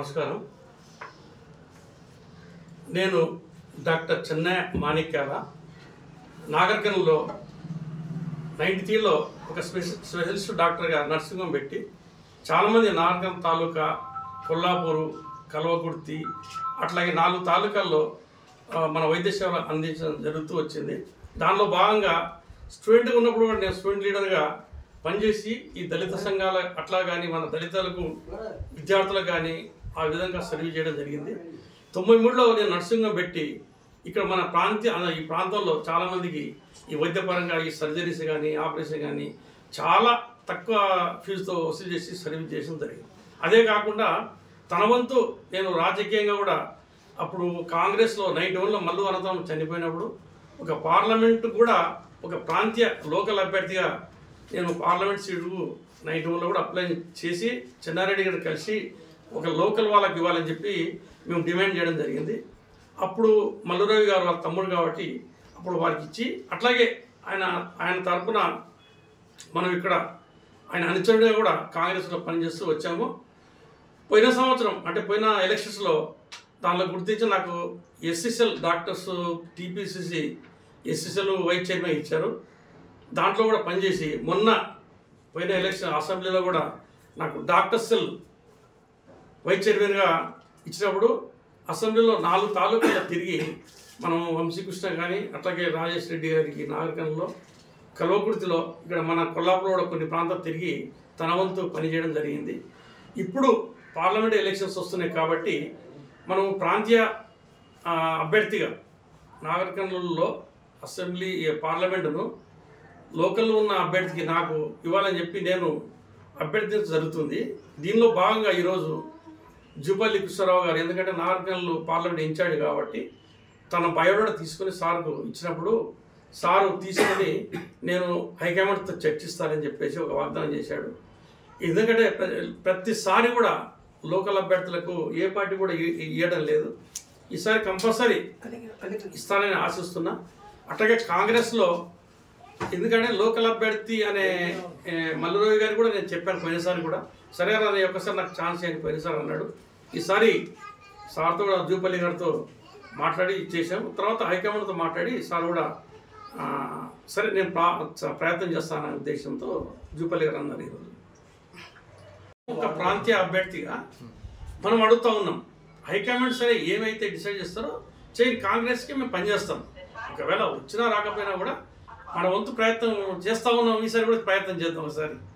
నమస్కారం. నేను డాక్టర్ చెన్నై మాణిక్యాల నాగర్కర్నూలులో 93లో ఒక స్పెషలిస్ట్ డాక్టర్గా నర్సింగ్ హోమ్ పెట్టి చాలామంది నాగర్కర్నూలు తాలూకా, కొల్లాపూరు, కల్వకుర్తి అట్లాగే 4 తాలూకాల్లో మన వైద్య సేవలు అందించడం జరుగుతూ వచ్చింది. దానిలో భాగంగా స్టూడెంట్గా ఉన్నప్పుడు కూడా నేను స్టూడెంట్ లీడర్గా పనిచేసి ఈ దళిత సంఘాల అట్లా కానీ మన దళితులకు విద్యార్థులకు కానీ ఆ విధంగా సర్వీస్ చేయడం జరిగింది. 93లో నేను నర్సింగ్ హోమ్ పెట్టి ఇక్కడ మన ఈ ప్రాంతంలో చాలామందికి ఈ వైద్యపరంగా ఈ సర్జరీస్ కానీ ఆపరేషన్ కానీ చాలా తక్కువ ఫీజుతో వసూలు చేసి సర్వీస్ చేయడం జరిగింది. అదే కాకుండా తన వంతు నేను రాజకీయంగా కూడా అప్పుడు కాంగ్రెస్లో 91లో మల్లు అనంతరం చనిపోయినప్పుడు ఒక పార్లమెంటు కూడా ఒక ప్రాంతీయ లోకల్ అభ్యర్థిగా నేను పార్లమెంట్ సీటుకు 91లో కూడా అప్లై చేసి చెన్నారెడ్డి గారు కలిసి ఒక లోకల్ వాళ్ళకి ఇవ్వాలని చెప్పి మేము డిమాండ్ చేయడం జరిగింది. అప్పుడు మల్లురావు గారు వాళ్ళ తమ్ముడు కాబట్టి అప్పుడు వారికి ఇచ్చి అట్లాగే ఆయన తరఫున మనం ఇక్కడ ఆయన అనుచరుడిగా కూడా కాంగ్రెస్లో పనిచేస్తూ వచ్చాము. పోయిన సంవత్సరం అంటే పోయిన ఎలక్షన్స్లో దానిలో గుర్తించి నాకు SSL doctors TPCC SSL vice chairman ఇచ్చారు. దాంట్లో కూడా పనిచేసి మొన్న పోయిన ఎలక్షన్ అసెంబ్లీలో కూడా నాకు డాక్టర్ సెల్ వైస్ చైర్మన్గా ఇచ్చినప్పుడు అసెంబ్లీలో 4 తాలూకాలు తిరిగి మనం వంశీకృష్ణ కానీ అట్లాగే రాజేష్ రెడ్డి గారికి నాగర్కర్నూలులో, కల్వకుర్తిలో, ఇక్కడ మన కొల్లాపూర్లో కూడా కొన్ని ప్రాంతాలు తిరిగి తన వంతు పనిచేయడం జరిగింది. ఇప్పుడు పార్లమెంట్ ఎలక్షన్స్ వస్తున్నాయి కాబట్టి మనం ప్రాంతీయ అభ్యర్థిగా నాగర్కర్నూలులో అసెంబ్లీ పార్లమెంటును లోకల్లో ఉన్న అభ్యర్థికి నాకు ఇవ్వాలని చెప్పి నేను అభ్యర్థించడం జరుగుతుంది. దీనిలో భాగంగా ఈరోజు జూపల్లి కృష్ణారావు గారు, ఎందుకంటే నాగర్కర్నూలు పార్లమెంట్ ఇన్ఛార్జ్ కాబట్టి తన బయోడేటా తీసుకుని సార్కు ఇచ్చినప్పుడు సారు తీసుకొని నేను హైకమాండ్తో చర్చిస్తానని చెప్పేసి ఒక వాగ్దానం చేశాడు. ఎందుకంటే ప్రతిసారి కూడా లోకల్ అభ్యర్థులకు ఏ పార్టీ కూడా ఇవ్వడం లేదు. ఈసారి కంపల్సరీ ఇస్తానని ఆశిస్తున్నా. అట్లాగే కాంగ్రెస్లో ఎందుకంటే లోకల్ అభ్యర్థి అనే మల్లురావు గారు కూడా నేను చెప్పాను పోయినసారి కూడా, సరే అది ఒక్కసారి నాకు ఛాన్స్ అయ్యింది పోయినసారి అన్నాడు. ఈసారి సార్తో కూడా జూపల్లి గారితో మాట్లాడి చేశాము. తర్వాత హైకమాండ్తో మాట్లాడి సార్ కూడా సరే నేను ప్రయత్నం చేస్తాననే ఉద్దేశంతో జూపల్లి గారు అన్నారు. ఈరోజు ఒక ప్రాంతీయ అభ్యర్థిగా మనం అడుగుతూ ఉన్నాం, హైకమాండ్ సరే ఏమైతే డిసైడ్ చేస్తారో చేయి, కాంగ్రెస్కి మేము పనిచేస్తాం. ఒకవేళ వచ్చినా రాకపోయినా కూడా మన వంతు ప్రయత్నం చేస్తూ ఉన్నాం. ఈసారి కూడా ప్రయత్నం చేద్దాం ఒకసారి.